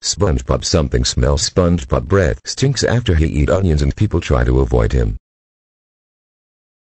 SpongeBob something smells. SpongeBob breath stinks after he eat onions and people try to avoid him.